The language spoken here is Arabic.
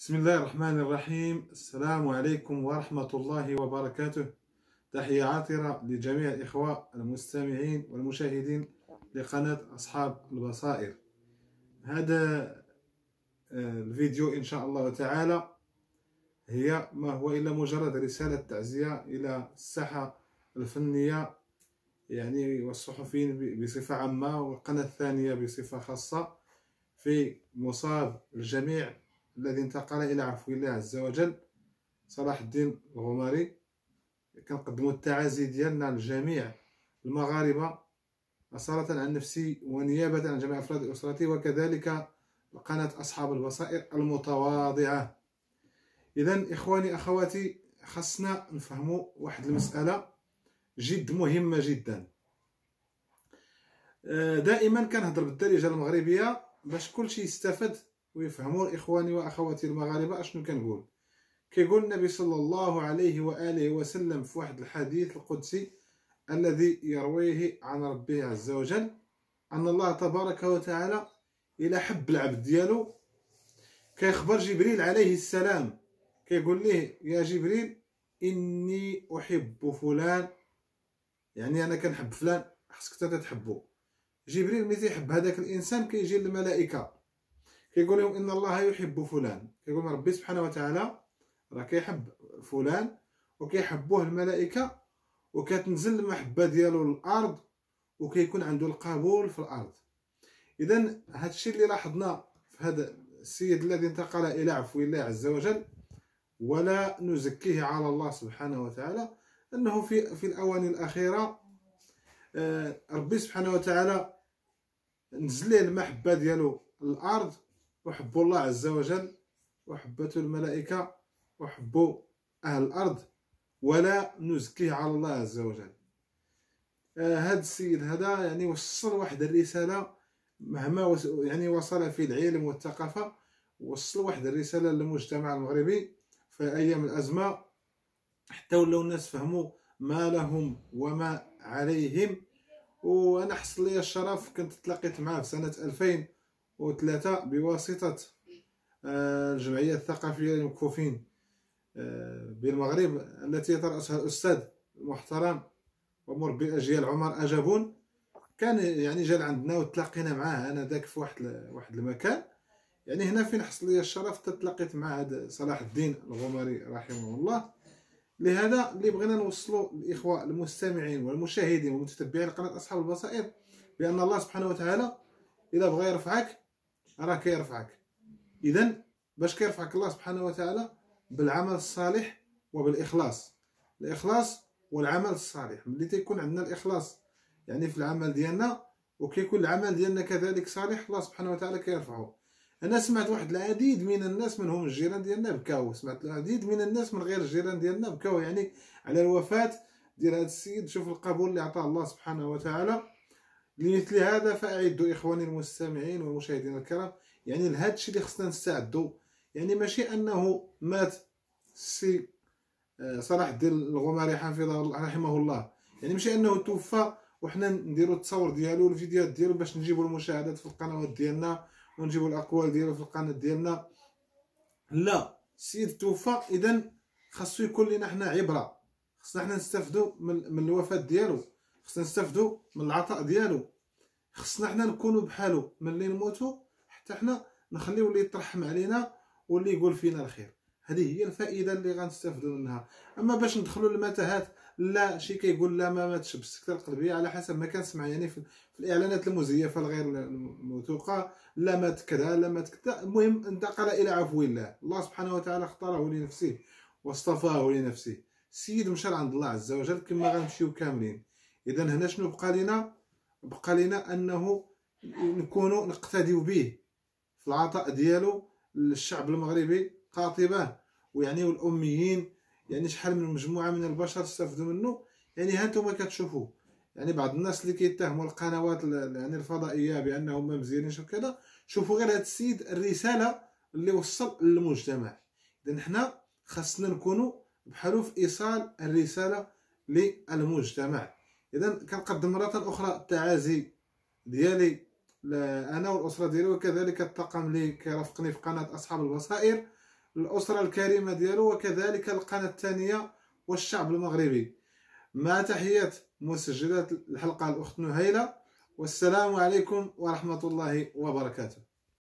بسم الله الرحمن الرحيم. السلام عليكم ورحمة الله وبركاته. تحية عاطرة لجميع الإخوة المستمعين والمشاهدين لقناة أصحاب البصائر. هذا الفيديو إن شاء الله تعالى هي ما هو إلا مجرد رسالة تعزية إلى الساحة الفنية والصحفيين بصفة عامة، والقناة الثانية بصفة خاصة، في مصاب الجميع الذي انتقل إلى عفو الله عز وجل صلاح الدين الغماري. كنقدموا التعازي ديالنا لجميع المغاربة أصالة عن نفسي ونيابة عن جميع أفراد أسرتي، وكذلك قناة أصحاب البصائر المتواضعة. إذن إخواني أخواتي، خصنا نفهموا واحد المسألة جد مهمة جدا. دائما كنهضر بالدارجة المغربية باش كلشي يستفد ويفهموا إخواني وأخواتي المغاربة أشنو كنقول. كيقول النبي صلى الله عليه وآله وسلم في واحد الحديث القدسي الذي يرويه عن ربه عز وجل أن الله تبارك وتعالى إلى حب العبد ديالو كيخبر جبريل عليه السلام، كيقول ليه: يا جبريل إني أحب فلان، يعني أنا كنحب فلان، خصك حتى تحبو. جبريل ملي تيحب هذاك الإنسان كيجي للملائكة كيقول لهم إن الله يحب فلان، كيقول ربي سبحانه وتعالى راه كيحب فلان وكيحبوه الملائكة، وكتنزل المحبة ديالو للأرض وكيكون عنده القبول في الأرض. إذن هادشي اللي لاحظنا في هذا السيد الذي انتقل إلى عفو الله عز وجل، ولا نزكيه على الله سبحانه وتعالى، أنه في الأواني الأخيرة ربي سبحانه وتعالى نزل ليه المحبة ديالو للأرض، وحبوا الله عز وجل وحبته الملائكة وحبوا أهل الأرض، ولا نزكيه على الله عز وجل. هذا السيد هذا وصل واحد الرسالة، مهما وصل في العلم والثقافة، وصل واحد الرسالة للمجتمع المغربي في أيام الأزمة، حتى ولاو الناس فهموا ما لهم وما عليهم. وأنا حصل لي الشرف كنت تلاقيت معاه في سنة 2003 بواسطة الجمعية الثقافية للمكفوفين بالمغرب التي يترأسها الأستاذ المحترم ومربي الأجيال عمر أجابون. كان جا عندنا وتلاقينا معاه أنا ذاك في واحد المكان، هنا فين حصل لي الشرف تتلاقيت مع هذا صلاح الدين الغماري رحمه الله. لهذا اللي بغينا نوصلوا للإخوة المستمعين والمشاهدين والمتتبعين لقناة أصحاب البصائر بأن الله سبحانه وتعالى إذا بغى يرفعك راه كيرفعك. إذن باش كيرفعك الله سبحانه وتعالى؟ بالعمل الصالح وبالإخلاص. الإخلاص والعمل الصالح. ملي تيكون عندنا الإخلاص في العمل ديالنا، وكيكون العمل ديالنا كذلك صالح، الله سبحانه وتعالى كيرفعه. أنا سمعت واحد العديد من الناس منهم الجيران ديالنا بكاو، سمعت العديد من الناس من غير الجيران ديالنا بكاو على الوفاة ديال هذا السيد. شوف القبول اللي عطاه الله سبحانه وتعالى. لمثل هذا فأعدوا إخواني المستمعين والمشاهدين الكرام، لهذا الشيء اللي خصنا نستعدوا. ماشي أنه مات السي صلاح الدين الغماري حفظه الله رحمه الله، ماشي أنه توفى وحنا نديروا التصور ديالو والفيديوهات ديالو باش نجيبوا المشاهدات في القنوات ديالنا ونجيبوا الأقوال ديالو في القناة ديالنا. لا، السيد توفى، إذن خاصو يكون لنا حنا عبرة. خصنا حنا نستافدوا من الوفاة ديالو، خصنا نستافدوا من العطاء ديالو، خصنا حنا نكونوا بحالو ملي نموتوا، حتى حنا نخليو اللي يترحم علينا واللي يقول فينا الخير. هذه هي الفائده اللي غنستافدوا منها. اما باش ندخلوا للمتاهات، لا، شي كيقول لا ما ماتش بالسكته القلبيه على حسب ما كنسمع في الاعلانات المزيفه الغير موثوقه، لا مات كذا لا مات كذا. المهم انتقل الى عفو الله. الله سبحانه وتعالى اختاره لنفسه واصطفاه لنفسه. السيد مشى عند الله عز وجل كما غنمشيو كاملين. اذا هنا شنو بقى لنا؟ بقى لنا انه نكونوا نقتديو به في العطاء ديالو للشعب المغربي قاطبه، والاميين. شحال من مجموعه من البشر استفدوا منه. هانتوما كتشوفوا بعض الناس اللي كيتهموا القنوات الفضائيه بانهم ما مزيانينش وكذا. شوفوا غير هذا السيد الرساله اللي وصل للمجتمع. اذا حنا خاصنا نكونوا بحالو في ايصال الرساله للمجتمع. اذا كنقدم مره اخرى التعازي ديالي انا والاسره ديالي، وكذلك الطاقم اللي كيرافقني في قناه اصحاب البصائر، الأسرة الكريمة ديالو، وكذلك القناة الثانية والشعب المغربي. مع تحيات مسجلات الحلقة الأخت نهيلة، والسلام عليكم ورحمة الله وبركاته.